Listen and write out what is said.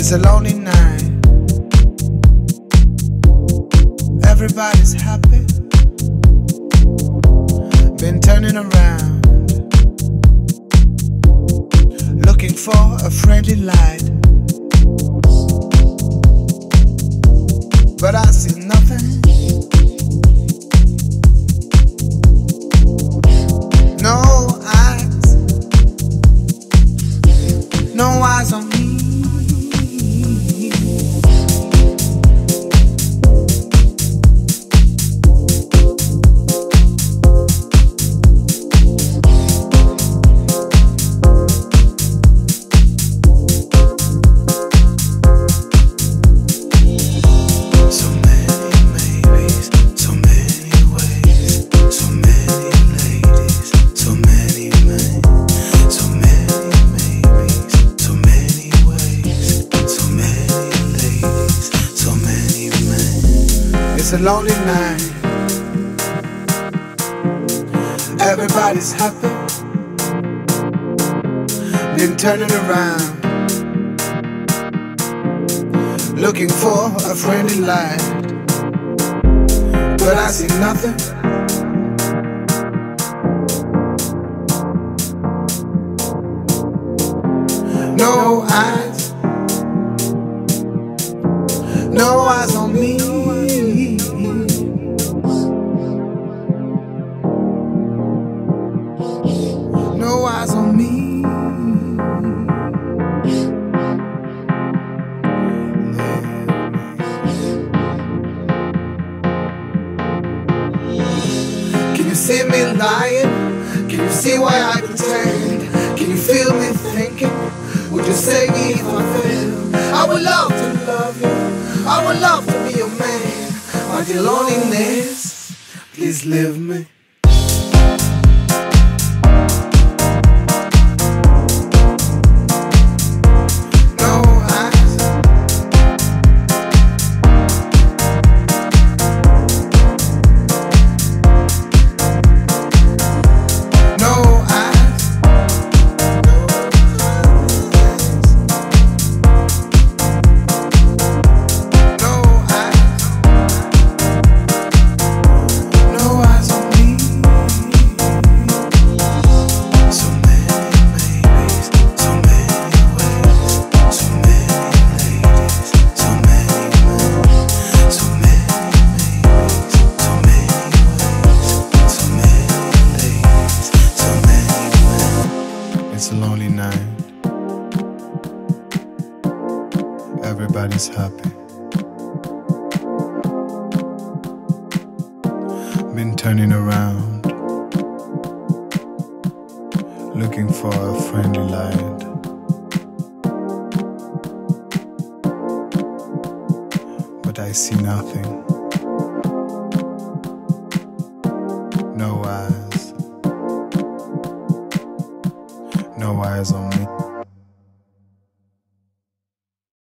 It's a lonely night. Everybody's happy. Been turning around, looking for a friendly light, but I see nothing. No eyes, no eyes on me. It's a lonely night. Everybody's happy. Been turning around, looking for a friendly light, but I see nothing. No eyes, no eyes on me. No eyes on me. Can you see me lying? Can you see why I pretend? Can you feel me thinking? Would you say me if I fail? I would love to love you. I would love to be your man. My dear loneliness, please leave me. It's a lonely night. Everybody's happy. Been turning around, looking for a friendly light, but I see nothing. No eyes. No eyes on me.